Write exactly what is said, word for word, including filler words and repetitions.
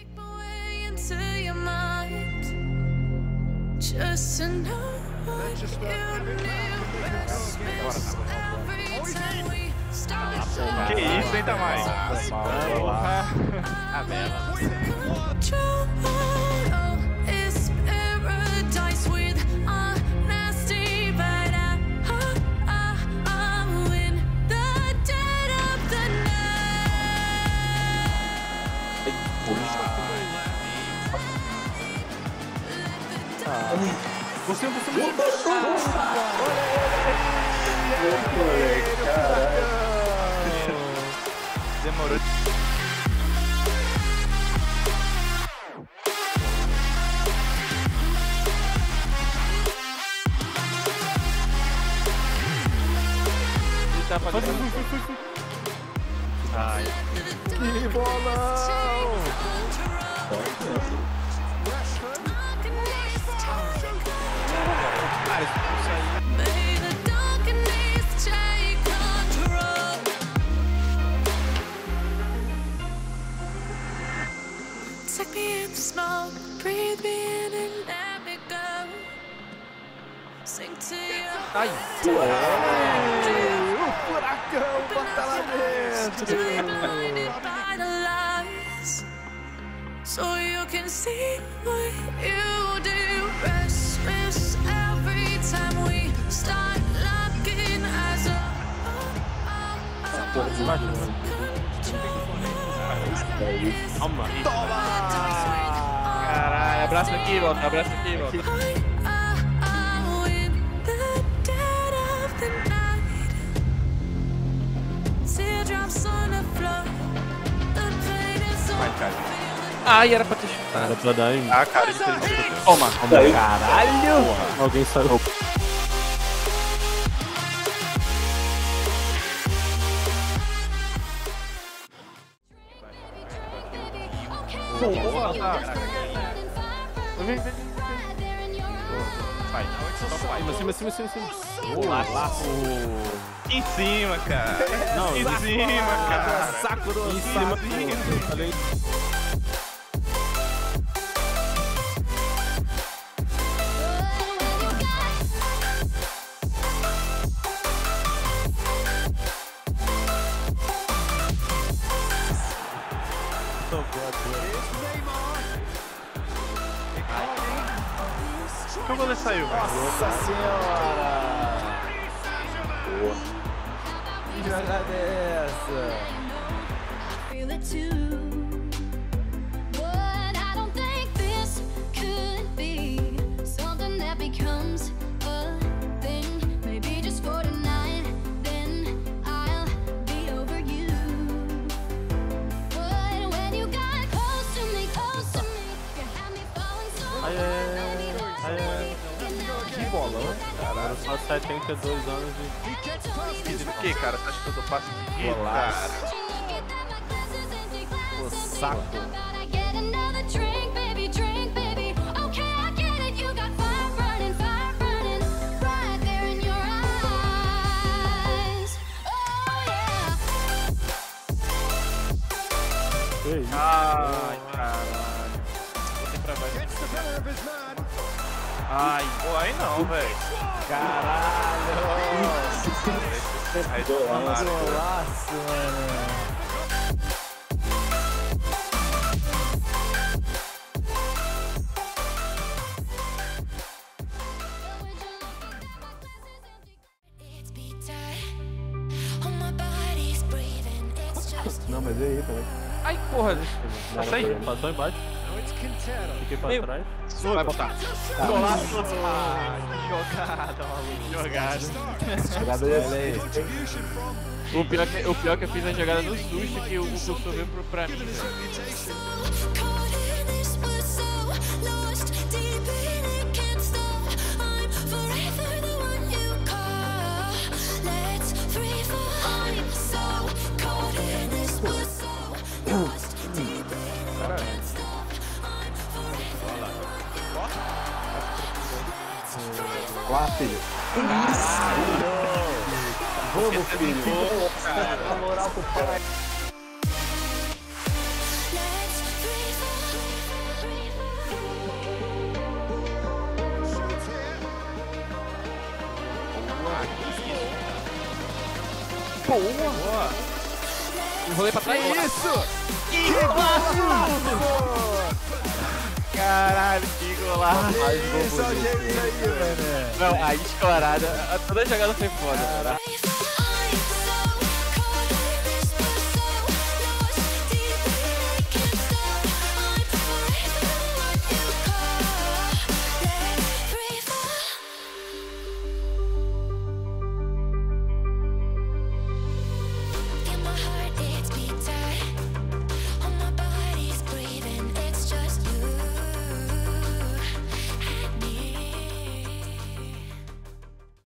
Que isso, hein, Tamai? Porra! A merda. Você, você, você. Demorou. Ele tá fazendo. Ai, que bolão! Cara, isso aí. Ai, o furacão bota lá dentro. So you can see what you do. Restless every time we start looking as a. Toma! Caralho, abraça aqui, volta, abraça aqui, volta. Vai, cara. Ai, era pra ter chutado. Era pra dar em... Ah, cara, ele fez. Toma! Caralho! Porra. Alguém saiu. Boa, tá. Vem, vem, vem. Vai, só vai. Cima, cima, cima, cima. Boa, laço. Em cima, cara. Não, em cima, cara. Saco do em cima. Falei. Que o goleiro saiu, velho? Nossa senhora! Boa! Que jogada é essa? Que bolão, Caralho, só setenta e dois anos de... de que, cara? Você acha que eu dou passe de quê, cara? O saco. Ai, caralho. Vou ter pra baixo. Ai, pô, aí não, velho. Caralho! Aí tô falando. Golaço, mano. Não, mas e aí, peraí. Ai, porra. Passa aí. Passou embaixo. Fiquei pra Meu. trás. Vai botar. Tá. Golaço. Ah, que jogada, maluco. Jogada. Jogada dele. O pior, que, o pior que eu fiz a jogada no susto que o cursor veio pro, pra mim. Lá, filho. Caralho! Vamos, filho! Cara, a moral pro pai. Boa! Boa! Enrolei pra trás. Isso! Que golaço! Caralho, que golaço! Isso, olha isso aí, velho. Não, a escorada, toda jogada foi foda.